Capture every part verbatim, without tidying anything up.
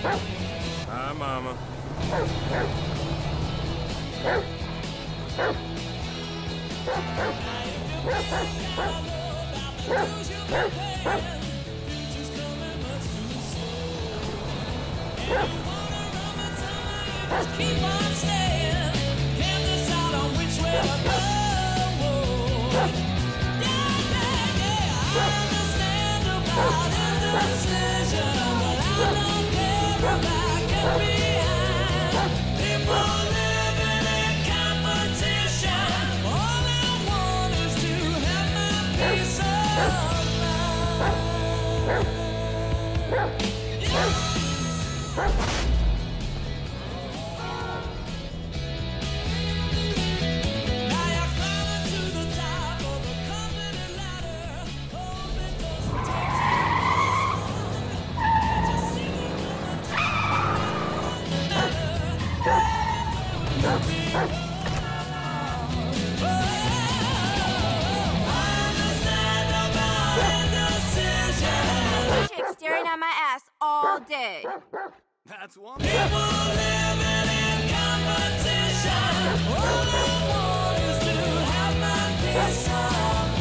Hi, Mama. Keep on staying, can't decide on which way to go. Yeah, yeah, yeah, I understand about indecision, but I don't care about getting behind. People living in competition, all I want is to have my peace of mind. Yeah. Staring at my ass all day. That's one. People living in competition. All I want is to have my peace of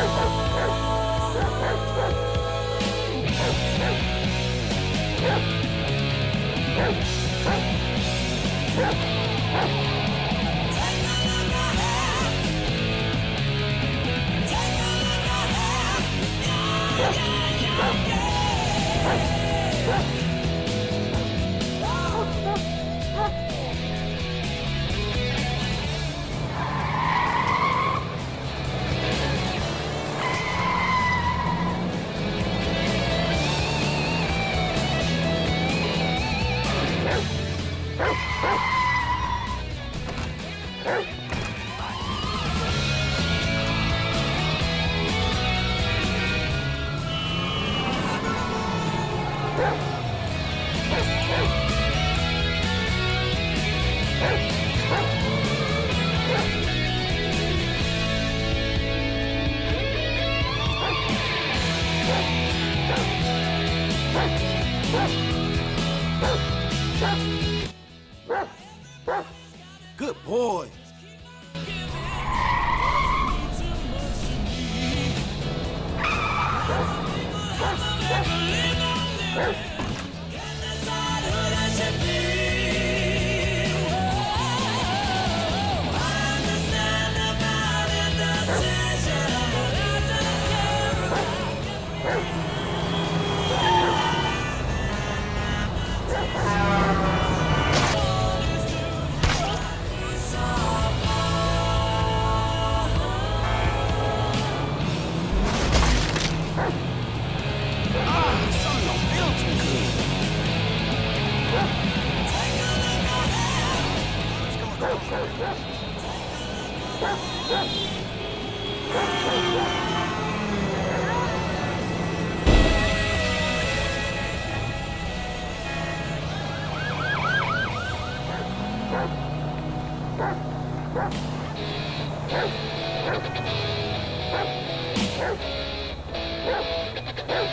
Good boy.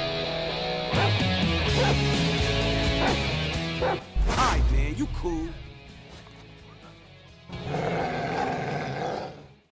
All right, man, you cool.